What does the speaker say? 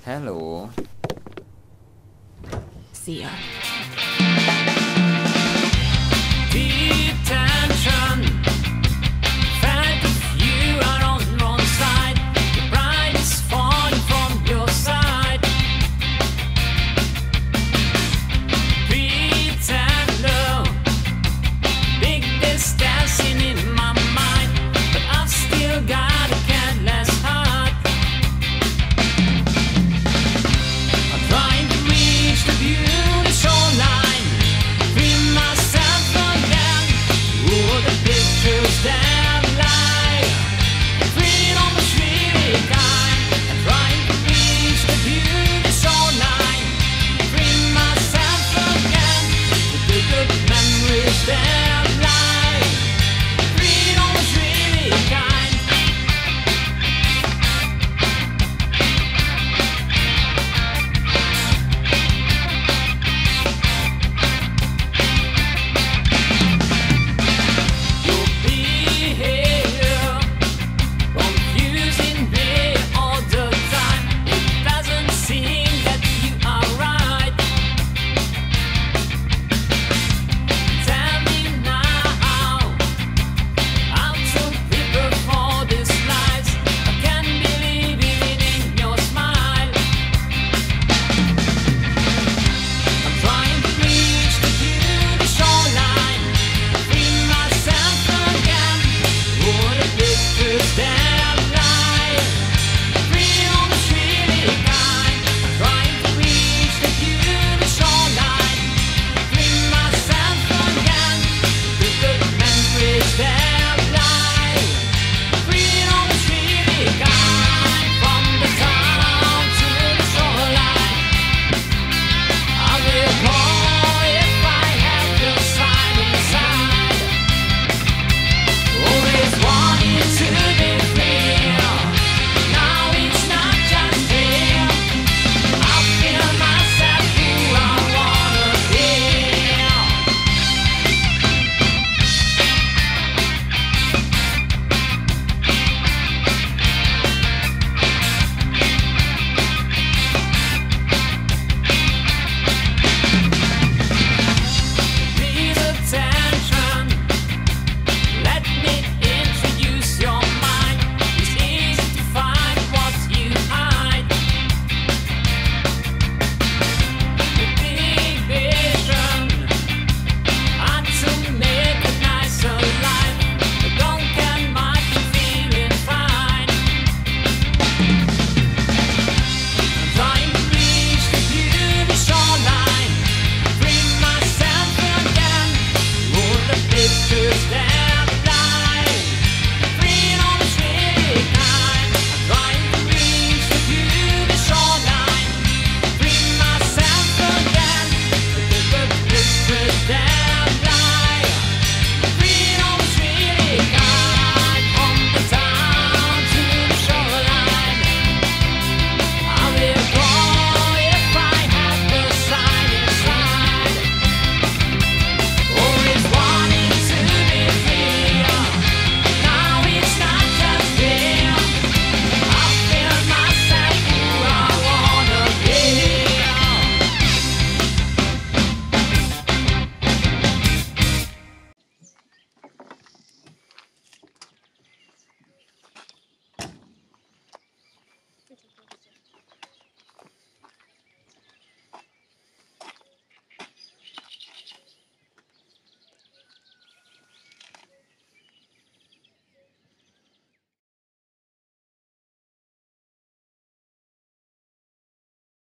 Hello! Szia! Deep tension. Fact if you are on the wrong side. The bride is falling from your side. Pretend low. Big distancing in my mind, but I've still got a careless heart. I'm trying to reach the beauty shoreline. Free myself again. All the pictures that lie. Freedom is really kind. I'm trying to reach the beauty shoreline. Free myself again. The good memories that